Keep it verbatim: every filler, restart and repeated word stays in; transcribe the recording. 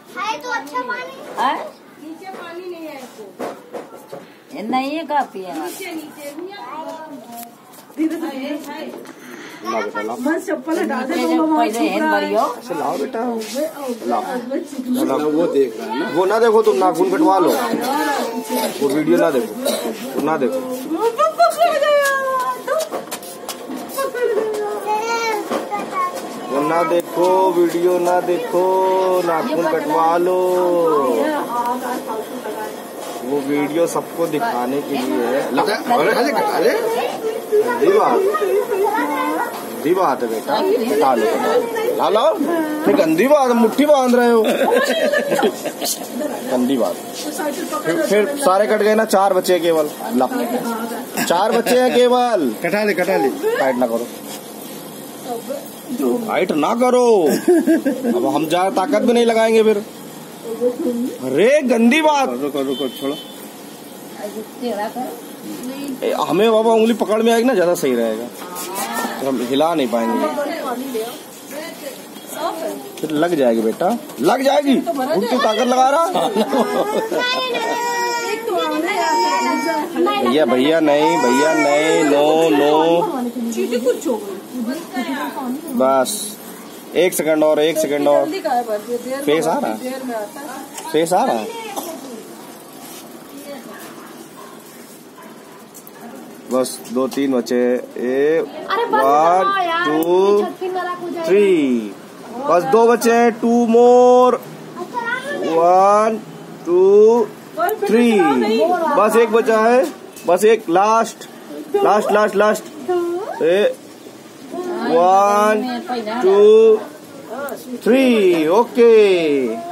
है तो अच्छा पानी है? नीचे पानी नहीं है इसको। ये नहीं है काफी है। नीचे नीचे ला बेटा ला। बस चप्पल हटा दे। पहले हेन भरियो। ऐसे लाओ बेटा लाओ। वो देख रहा है ना। वो ना देखो, तुम नाखून कटवा लो। वो वीडियो ना देखो, वो ना देखो। वो ना देखो, वीडियो ना देखो, नाखून कटवा लो। वो वीडियो सबको दिखाने के लिए है। अरे अरे कटा ले। गंदी बात, गंदी बात है बेटा, कटा लो ला लो। फिर गंदी बात, मुट्ठी बांध रहे हो। गंदी बात। फिर, फिर सारे कट गए ना, चार बचे केवल। ला, चार बचे हैं केवल। कटा ले कटा ले। टाइट ना करो, टाइट ना करो। अब हम ज्यादा ताकत भी नहीं लगाएंगे फिर। अरे गंदी बात। रुको रुको छोड़ो। ए, हमें बाबा उंगली पकड़ में आएगी ना, ज्यादा सही रहेगा, तो हम हिला नहीं पाएंगे। फिर लग जाएगी बेटा, लग जाएगी। तू ताकत लगा रहा। भैया भैया नहीं, भैया नहीं, नो नो। बस एक सेकंड और, एक सेकंड और। फेस आ रहा है, फेस आ रहा है। बस दो तीन बचे। ए वन टू थ्री, बस दो बचे। Two more, one two three, बस एक बचा है, बस एक last last last last. A one two three, okay.